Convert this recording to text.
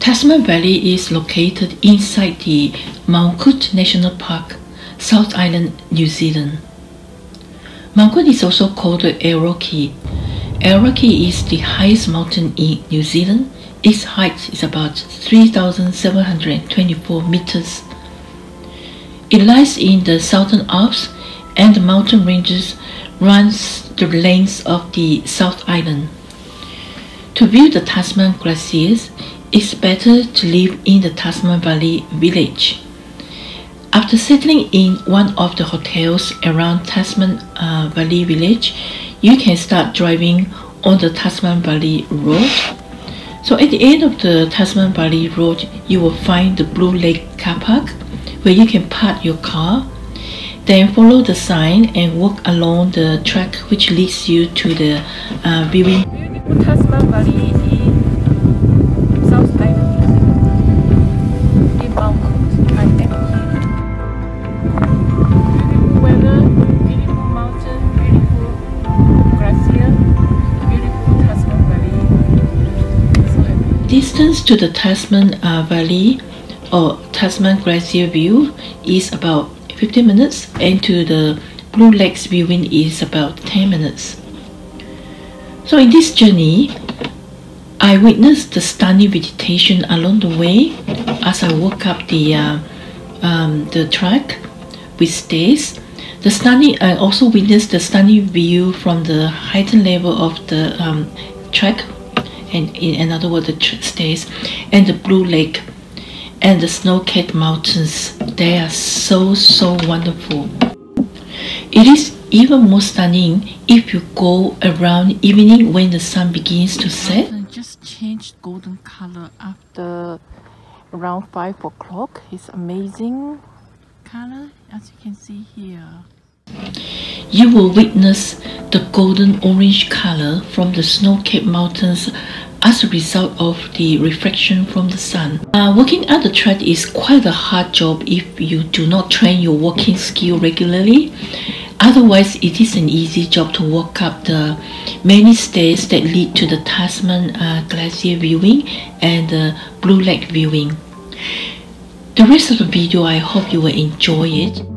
Tasman Valley is located inside the Mount Coot National Park, South Island, New Zealand. Mount Coot is also called the Aoraki. Aoraki is the highest mountain in New Zealand. Its height is about 3,724 meters. It lies in the Southern Alps, and the mountain ranges runs the length of the South Island. To view the Tasman glaciers, it's better to live in the Tasman Valley village. After settling in one of the hotels around Tasman Valley village, you can start driving on the Tasman Valley Road. So at the end of the Tasman Valley Road, you will find the Blue Lake car park where you can park your car. Then follow the sign and walk along the track which leads you to the viewing. Beautiful Tasman Valley in South Island, in Mount Coot. I am here. Beautiful weather, beautiful mountain, beautiful glacier, beautiful Tasman Valley. So happy. Distance to the Tasman Valley or Tasman Glacier view is about 15 minutes, and to the Blue Lakes viewing is about 10 minutes. So in this journey, I witnessed the stunning vegetation along the way as I walk up the track with stairs. I also witnessed the stunning view from the heightened level of the track, and in other words the stairs, and the Blue Lake and the snow-capped mountains. They are so wonderful. It is even more stunning if you go around evening when the sun begins to set. It just changed golden color after around 5 o'clock. It's amazing color, as you can see here. You will witness the golden orange color from the snow-capped mountains as a result of the reflection from the sun. Walking up the track is quite a hard job if you do not train your walking skill regularly. Otherwise, it is an easy job to walk up the many stairs that lead to the Tasman Glacier viewing and the Blue Lake viewing. The rest of the video, I hope you will enjoy it.